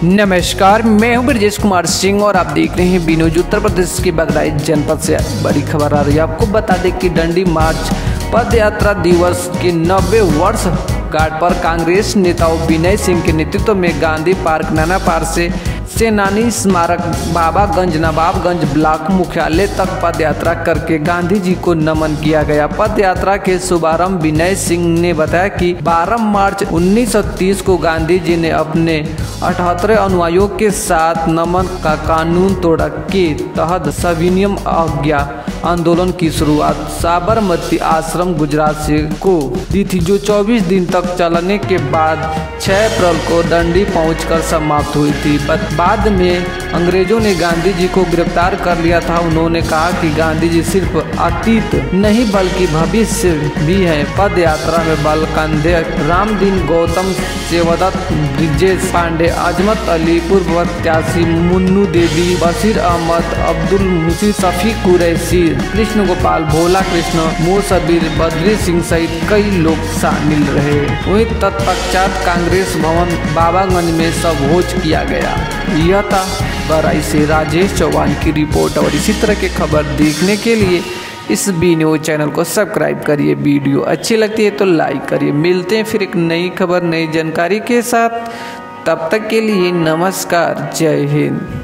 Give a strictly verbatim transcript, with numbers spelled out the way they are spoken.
नमस्कार, मैं हूं ब्रजेश कुमार सिंह और आप देख रहे हैं बी न्यूज। उत्तर प्रदेश के बहराइच जनपद से बड़ी खबर आ रही है। आपको बता दें कि डंडी मार्च पद यात्रा दिवस के नब्बे वर्ष गार्ड पर कांग्रेस नेताओं विनय सिंह के नेतृत्व में गांधी पार्क नाना पार से सेनानी स्मारक बाबागंज नवाबगंज ब्लॉक मुख्यालय तक पद यात्रा करके गांधी जी को नमन किया गया। पद यात्रा के शुभारंभ विनय सिंह ने बताया कि बारह मार्च उन्नीस सौ तीस को गांधी जी ने अपने अठहत्तर अनुयायियों के साथ नमन का कानून तोड़ा के तहत सविनियम अवज्ञा आंदोलन की शुरुआत साबरमती आश्रम गुजरात से को दी थी, जो चौबीस दिन तक चलने के बाद छह अप्रैल को डंडी पहुंचकर समाप्त हुई थी। बाद में अंग्रेजों ने गांधी जी को गिरफ्तार कर लिया था। उन्होंने कहा कि गांधी जी सिर्फ अतीत नहीं बल्कि भविष्य भी हैं। पद यात्रा में बलकंदे रामदीन गौतम सेवदत्त ब्रिजेश पांडे अजमत अली पूर्व प्रत्याशी मुन्नू देवी बशीर अहमद अब्दुल मुसी शफी कुरैशी कृष्ण गोपाल भोला कृष्ण मोसबीर बद्री सिंह सहित कई लोग शामिल रहे। वहीं तत्पश्चात कांग्रेस भवन बाबागंज में संभोज किया गया। यह था बहराइच से राजेश चौहान की रिपोर्ट। और इसी तरह की खबर देखने के लिए इस बी न्यूज चैनल को सब्सक्राइब करिए। वीडियो अच्छी लगती है तो लाइक करिए। मिलते हैं फिर एक नई खबर नई जानकारी के साथ। तब तक के लिए नमस्कार, जय हिंद।